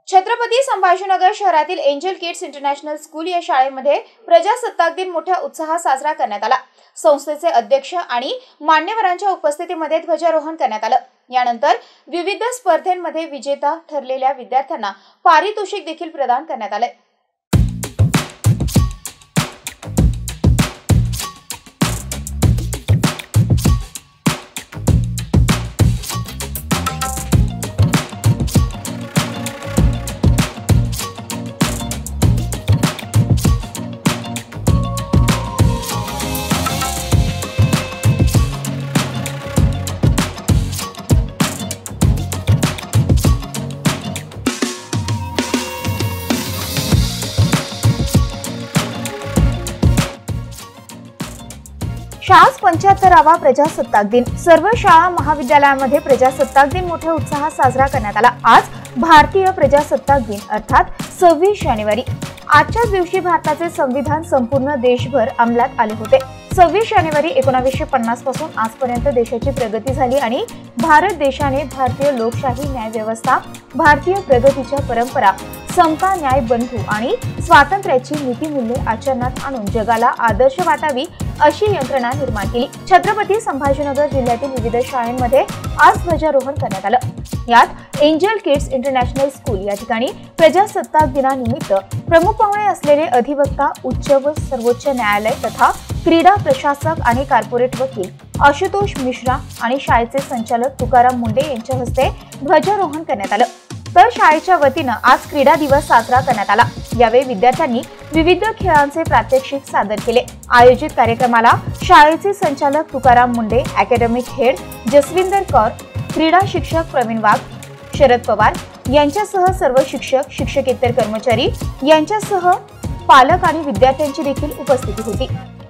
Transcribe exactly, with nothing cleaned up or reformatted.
छत्रपती संभाजीनगर शहरातील angel kids international school या शाळेमध्ये प्रजासत्ताक दिन मोठ्या उत्साहात साजरा करण्यात आला। संस्थेचे अध्यक्ष आणि मान्यवरांच्या उपस्थितीमध्ये ध्वजारोहण करण्यात आलं। यानंतर विविध स्पर्धेमध्ये विजेता ठरलेल्या विद्यार्थ्यांना पारितोषिक देखील प्रदान करण्यात आले। शाळा पंच्याहत्तरावा प्रजासत्ताक दिन सर्व शाळा महाविद्यालयांमध्ये प्रजासत्ताक दिन मोठ्या उत्साहात साजरा करण्यात आला। आज भारतीय प्रजासत्ताक दिन अर्थात सव्वीस जानेवारी। आजच्याच दिवशी भारताचे संविधान संपूर्ण देशभर अंमलात आले होते। सव्वीस जानेवारी एकोणीसशे पन्नास पासून आजपर्यंत देशाची प्रगती झाली आणि भारत देशाने भारतीय लोकशाही न्याय व्यवस्था, भारतीय प्रगतीच्या परंपरा, समता, न्याय, बंधु आणि स्वातंत्र्याची नीतिमूल्ये आचरणात आणून जगाला आदर्श वाटावी अशी यंत्रणा निर्माण केली। छत्रपती संभाजीनगर जिल्ह्यातील विविध शाळांमध्ये आज ध्वजारोहण करण्यात आलं। यात एंजल किड्स इंटरनॅशनल स्कूल या ठिकाणी प्रजासत्ताक दिनानिमित्त प्रमुख पाहुणे असलेले अधिवक्ता, उच्च व सर्वोच्च न्यायालय तथा क्रीडा प्रशासक आणि कॉर्पोरेट वकील आशुतोष मिश्रा आणि शाळेचे संचालक तुकाराम मुंडे यांच्या हस्ते ध्वजारोहण करण्यात आलं। तर शाळेच्या वतीने आज क्रीडा दिवस साजरा करण्यात आला। यावेळी विद्यार्थ्यांनी विविध खेळांचे प्रात्यक्षिक सादर केले। आयोजित कार्यक्रमाला शाळेचे संचालक तुकाराम मुंडे, अकॅडमिक हेड जसविंदर कौर, क्रीडा शिक्षक प्रवीण वाघ, शरद पवार यांच्यासह सर्व शिक्षक, शिक्षकेतर कर्मचारी यांच्यासह पालक आणि विद्यार्थ्यांची देखील उपस्थिती होती।